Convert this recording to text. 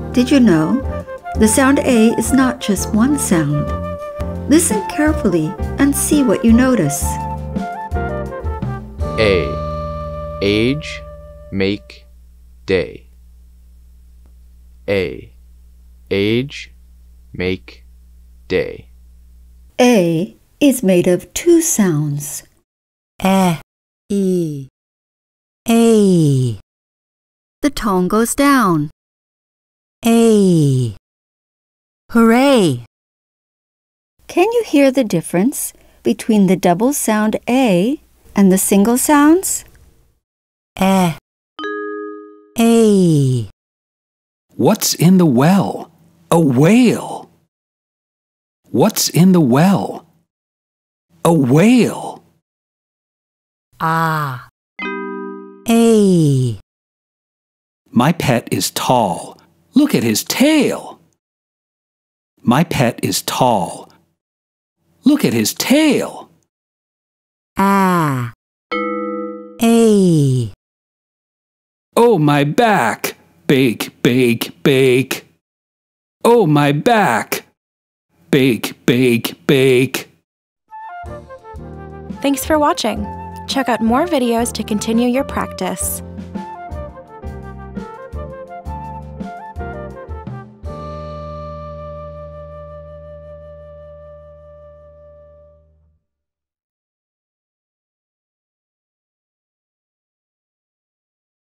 Did you know the sound A is not just one sound? Listen carefully and see what you notice. A. Age, make, day. A. Age, make, day. A is made of two sounds. E. A. The tone goes down. A. Hooray! Can you hear the difference between the double sound A and the single sounds? A. What's in the well? A whale. What's in the well? A whale. Ah. A. My pet is tall. Look at his tail. My pet is tall. Look at his tail. A. A. Oh, my back. Bake, bake, bake. Oh, my back. Bake, bake, bake. Thanks for watching. Check out more videos to continue your practice.